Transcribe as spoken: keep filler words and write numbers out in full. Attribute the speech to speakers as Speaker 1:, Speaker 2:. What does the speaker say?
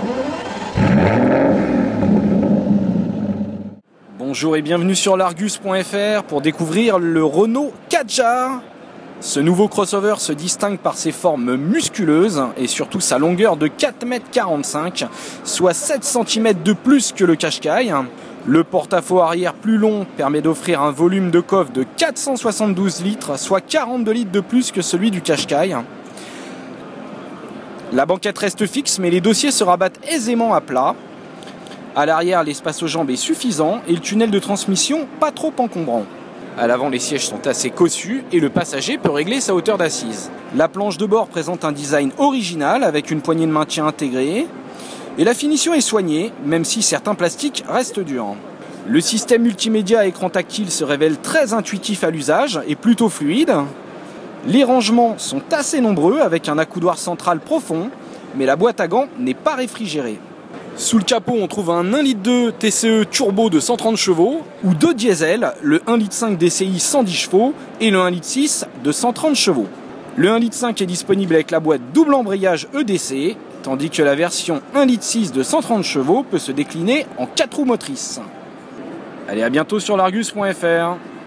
Speaker 1: Bonjour et bienvenue sur l'Argus point F R pour découvrir le Renault Kadjar. Ce nouveau crossover se distingue par ses formes musculeuses et surtout sa longueur de quatre mètres quarante-cinq, soit sept centimètres de plus que le Qashqai. Le porte-à-faux arrière plus long permet d'offrir un volume de coffre de quatre cent soixante-douze litres, soit quarante-deux litres de plus que celui du Qashqai. La banquette reste fixe, mais les dossiers se rabattent aisément à plat. À l'arrière, l'espace aux jambes est suffisant et le tunnel de transmission pas trop encombrant. À l'avant, les sièges sont assez cossus et le passager peut régler sa hauteur d'assise. La planche de bord présente un design original avec une poignée de maintien intégrée. Et la finition est soignée, même si certains plastiques restent durs. Le système multimédia à écran tactile se révèle très intuitif à l'usage et plutôt fluide. Les rangements sont assez nombreux avec un accoudoir central profond, mais la boîte à gants n'est pas réfrigérée. Sous le capot, on trouve un un litre deux T C E turbo de cent trente chevaux ou deux diesels, le un litre cinq D C I cent dix chevaux et le un litre six de cent trente chevaux. Le un litre cinq est disponible avec la boîte double embrayage E D C, tandis que la version un litre six de cent trente chevaux peut se décliner en quatre roues motrices. Allez, à bientôt sur l'Argus point F R.